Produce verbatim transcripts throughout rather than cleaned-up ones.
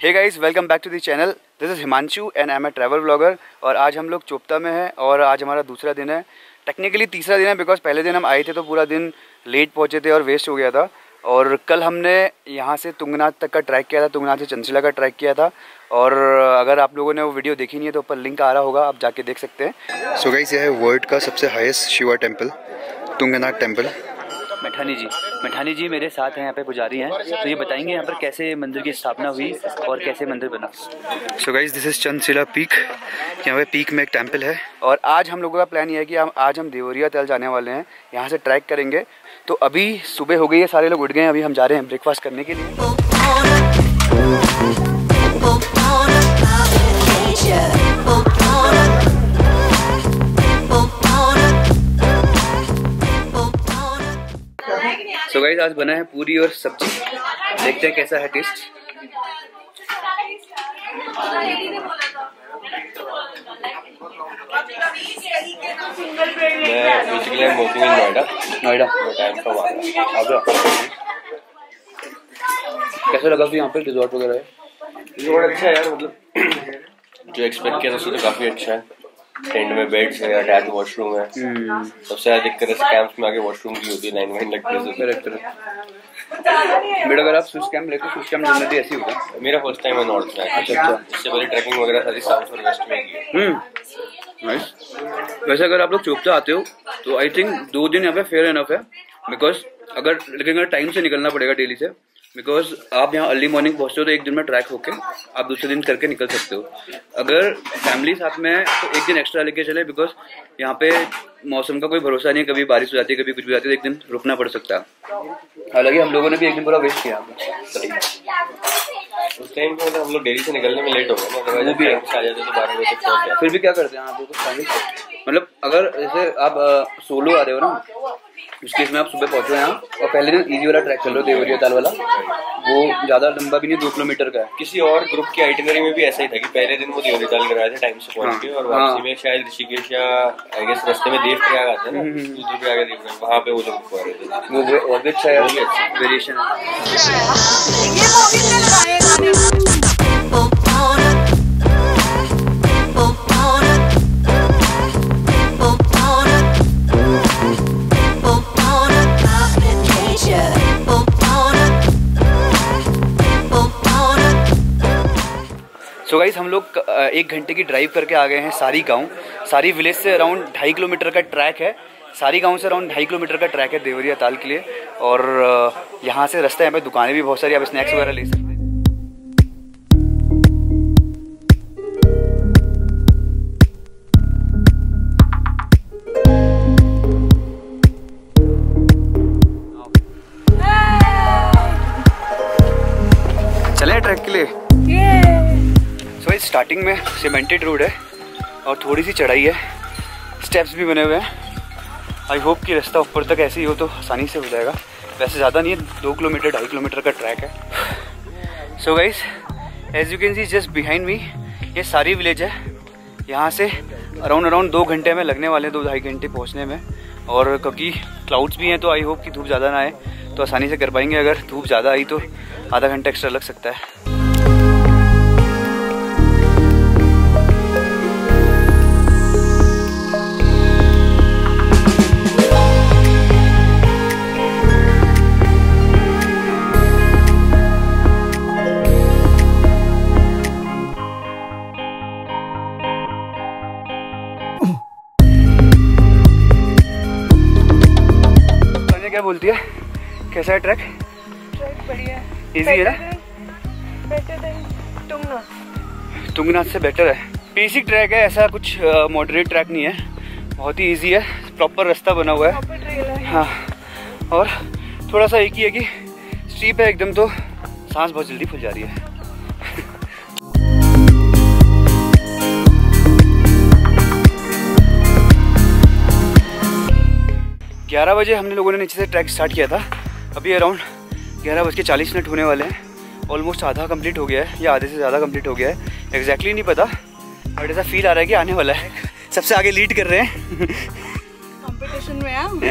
Hey guys, welcome back to the channel. This is Himanshu and I am a travel blogger. और आज हम लोग चोपता में हैं और आज हमारा दूसरा दिन है, टेक्निकली तीसरा दिन है, बिकॉज पहले दिन हम आए थे तो पूरा दिन लेट पहुंचे थे और वेस्ट हो गया था। और कल हमने यहाँ से तुंगनाथ तक का ट्रैक किया था, तुंगनाथ से चंद्रशिला का ट्रैक किया था। और अगर आप लोगों ने वो वीडियो देखी नहीं है तो ऊपर लिंक आ रहा होगा, आप जाके देख सकते हैं। सो गाइस, ये है वर्ल्ड का सबसे highest Shiva temple, Tungnath temple. Maithani ji Maithani ji मेरे साथ हैं, यहाँ पे पुजारी हैं, तो ये बताएंगे यहाँ पर कैसे मंदिर की स्थापना हुई और कैसे मंदिर बना। So guys, this is Chandrashila peak. यहाँ पे पीक में एक टेम्पल है और आज हम लोगों का प्लान ये है कि हम आज हम देवरिया ताल जाने वाले हैं, यहाँ से ट्रैक करेंगे। तो अभी सुबह हो गई है, सारे लोग उठ गए हैं, अभी हम जा रहे हैं ब्रेकफास्ट करने के लिए। सो गाइस, आज बना है पूरी और सब्जी, देखते हैं कैसा है टेस्ट। मैं basically I am working in Noida Noida but I am from Agra. कैसा लगा फिर यहाँ पे रिजॉर्ट वगैरह है? रिजॉर्ट अच्छा है यार, मतलब जो एक्सपेक्ट किया था उससे तो काफ़ी अच्छा है। टेंट में बेड्स है, अटैच वॉशरूम है। सबसे ज़्यादा दिक्कत है कैंप्स में आगे वॉशरूम की होती है, लाइन वाइन लगती है। बेटा, अगर आप स्विच कैंप लेते स्विच कैंप जनरली ऐसी होगा। मेरा फर्स्ट टाइम है नॉर्थ में। अच्छा अच्छा इससे पहले ट्रैकिंग वगैरह सारी साउथ और वेस्ट में की है। नाइस। वैसे अगर आप लोग चोपता आते हो तो आई थिंक दो दिन यहाँ पे फेयर इनफ है, बिकॉज अगर लेकिन अगर टाइम से निकलना पड़ेगा डेली से, बिकॉज आप यहाँ अर्ली मॉर्निंग पहुँचते हो तो एक दिन में ट्रैक होके आप दूसरे दिन करके निकल सकते हो। अगर फैमिली साथ में है तो एक दिन एक्स्ट्रा लेके चले, बिकॉज यहाँ पे मौसम का कोई भरोसा नहीं है, कभी बारिश हो जाती है, कभी कुछ भी जाती है, तो एक दिन रुकना पड़ सकता है। हालांकि हम लोगों ने भी एक दिन पूरा वेस्ट किया। उस टाइम पे मतलब हम लोग डेली से निकलने में लेट हो गए ना, अदरवाइज भी आ जाते तो बारह बजे तक पहुंच जाते। फिर भी क्या करते हैं आप लोग? मतलब अगर जैसे आप सोलो आ रहे हो ना, उस केस में आप सुबह पहुंचो यहाँ और पहले दिन इजी वाला ट्रैक कर लो, देवरिया ताल वाला। वो ज्यादा लंबा भी नहीं, दो किलोमीटर का है। किसी और ग्रुप की आइटिनरी में भी ऐसा ही था कि पहले दिन वो देवरिया ताल कराया था टाइम से पहुंच के, और वापसी में शायद ऋषिकेश या आई गेस रास्ते में देवप्रयाग आता है ना, दूसरे पे आगे देवप्रयाग, वहाँ पे वो लोग रुकवा रहे थे। वो और भी अच्छा है, वो भी अच्छा वेरिएशन है। सो गाइस, हम लोग एक घंटे की ड्राइव करके आ गए हैं सारी गांव। सारी विलेज से अराउंड ढाई किलोमीटर का ट्रैक है, सारी गांव से अराउंड ढाई किलोमीटर का ट्रैक है देवरिया ताल के लिए। और यहाँ से रास्ते, यहाँ पे दुकानें भी बहुत सारी, आप स्नैक्स वगैरह ले सकते हैं। चले ट्रैक के लिए। सो so, स्टार्टिंग में सीमेंटेड रोड है और थोड़ी सी चढ़ाई है, स्टेप्स भी बने हुए हैं। आई होप कि रास्ता ऊपर तक ऐसे ही हो तो आसानी से हो जाएगा। वैसे ज़्यादा नहीं है, दो किलोमीटर ढाई किलोमीटर का ट्रैक है। So guys, as you can see just behind me ये सारी विलेज है। यहाँ से अराउंड अराउंड दो घंटे में लगने वाले हैं, दो ढाई घंटे पहुँचने में। और क्योंकि क्लाउड्स भी हैं तो आई होप कि धूप ज़्यादा ना आए तो आसानी से कर पाएंगे। अगर धूप ज़्यादा आई तो आधा घंटा एक्स्ट्रा लग सकता है। क्या बोलती है, कैसा है ट्रैक? ट्रैक बढ़िया है, इजी है ना? Better than Tungnath. तुंगनाथ से बेटर है। बेसिक ट्रैक है, ऐसा कुछ मॉडरेट ट्रैक नहीं है, बहुत ही इजी है, प्रॉपर रास्ता बना हुआ है। है हाँ, और थोड़ा सा एक ही है कि स्टीप है एकदम, तो सांस बहुत जल्दी फूल जा रही है। ग्यारह बजे हमने लोगों ने नीचे से ट्रैक स्टार्ट किया था। अभी अराउंड ग्यारह बज के चालीस मिनट होने वाले हैं। ऑलमोस्ट आधा कंप्लीट हो गया है या आधे से ज़्यादा कंप्लीट हो गया है, एग्जैक्टली नहीं पता, बट ऐसा फील आ रहा है कि आने वाला है। सबसे आगे लीड कर रहे हैं कंपटीशन में। हम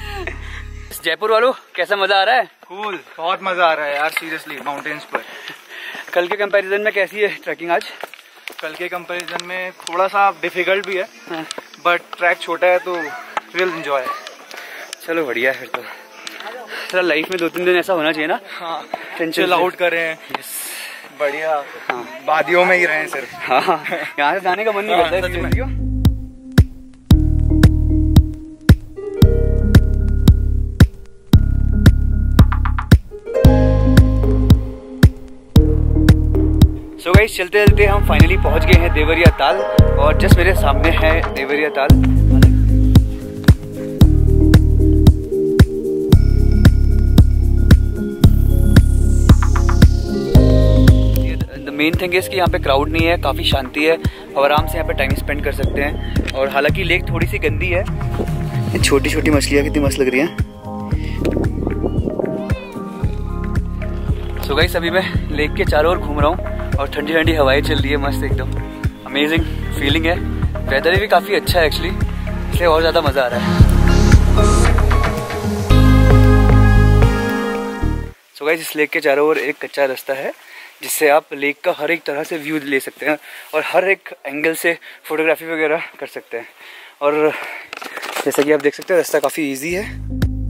जयपुर वालों, कैसा मजा आ रहा है? कूल, बहुत मजा आ रहा है यार सीरियसली माउंटेन्स पर। कल के कंपैरिजन में कैसी है ट्रैकिंग आज? कल के कंपैरिजन में थोड़ा सा डिफिकल्ट भी है, बट ट्रैक छोटा है तो रियल एंजॉय है। चलो बढ़िया है फिर तो। सर लाइफ में दो तीन दिन ऐसा होना चाहिए ना। हाँ, टेंशन आउट करें, बढ़िया। हाँ, वादियों में ही रहें सिर्फ। हाँ, यहाँ से जाने का मन नहीं करता है। सो गाइस चलते चलते हम फाइनली पहुंच गए हैं देवरिया ताल, और जस्ट मेरे सामने है देवरिया ताल। द मेन थिंग इज कि यहाँ पे क्राउड नहीं है, काफ़ी शांति है और आराम से यहाँ पे टाइम स्पेंड कर सकते हैं। और हालांकि लेक थोड़ी सी गंदी है। छोटी छोटी मछलियाँ कितनी मस्त लग रही हैं। सो गाइस अभी मैं लेक के चारों ओर घूम रहा हूँ और ठंडी ठंडी हवाएं चल रही है, मस्त एकदम अमेजिंग फीलिंग है। वेदर भी काफ़ी अच्छा है एक्चुअली, इसलिए और ज़्यादा मज़ा आ रहा है। सो गाइस इस लेक के चारों ओर एक कच्चा रास्ता है जिससे आप लेक का हर एक तरह से व्यू ले सकते हैं और हर एक एंगल से फोटोग्राफी वगैरह कर सकते हैं। और जैसा कि आप देख सकते हैं रास्ता काफ़ी ईजी है।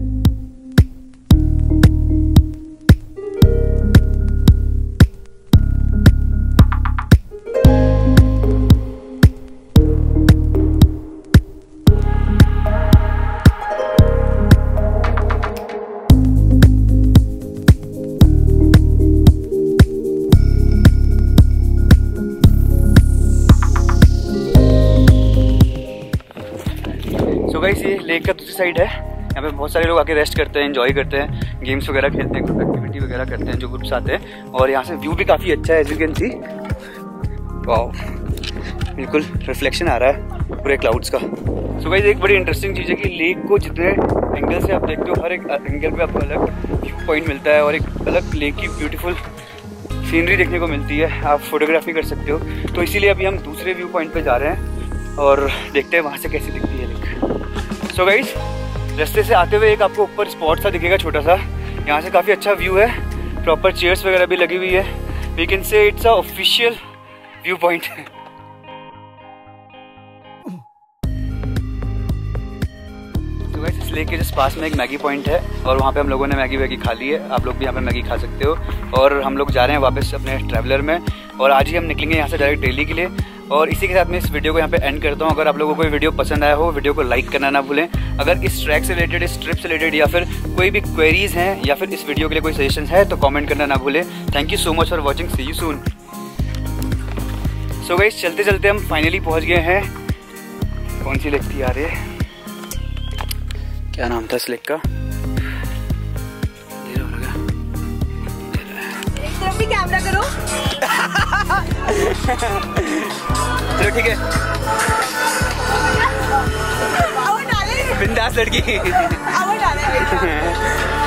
गाइस ये लेक का दूसरी साइड है, यहाँ पे बहुत सारे लोग आके रेस्ट करते हैं, एंजॉय करते हैं, गेम्स वगैरह खेलते हैं, ग्रुप एक्टिविटी वगैरह करते हैं जो ग्रुप्स आते हैं। और यहाँ से व्यू भी काफ़ी अच्छा है, as you can see. Wow, बिल्कुल रिफ्लेक्शन आ रहा है पूरे क्लाउड्स का। सो गाइस एक बड़ी इंटरेस्टिंग चीज़ है कि लेक को जितने एंगल से आप देखते हो, हर एक एंगल पे आपको अलग व्यू पॉइंट मिलता है और एक अलग लेक की ब्यूटीफुल सीनरी देखने को मिलती है। आप फोटोग्राफी कर सकते हो। तो इसीलिए अभी हम दूसरे व्यू पॉइंट पर जा रहे हैं और देखते हैं वहाँ से कैसी दिखती है लेक। सो गाइस रास्ते से आते हुए एक आपको ऊपर स्पॉट सा दिखेगा छोटा सा, यहाँ से काफ़ी अच्छा व्यू है, प्रॉपर चेयर्स वगैरह भी लगी हुई है। We can say it's a official view point. तो गाइस इस लेक के जिस पास में एक मैगी पॉइंट है और वहाँ पे हम लोगों ने मैगी वैगी खा ली है। आप लोग भी यहाँ पे मैगी खा सकते हो। और हम लोग जा रहे हैं वापस अपने ट्रैवलर में और आज ही हम निकलेंगे यहाँ से डायरेक्ट दिल्ली के लिए। और इसी के साथ मैं इस वीडियो को यहाँ पे एंड करता हूँ। अगर आप लोगों को ये वीडियो पसंद आया हो, वीडियो को लाइक करना ना भूलें। अगर इस ट्रैक से रिलेटेड, इस ट्रिप से रिलेटेड या फिर कोई भी क्वेरीज हैं या फिर इस वीडियो के लिए कोई सजेशन है तो कमेंट करना ना भूलें। Thank you so much for watching, see you soon. So guys चलते चलते हम फाइनली पहुँच गए हैं। कौन सी लेक थी यार ये, क्या नाम था इस लेक का? एक तरफ भी कैमरा करो। चलो ठीक है, बिंदास लड़की।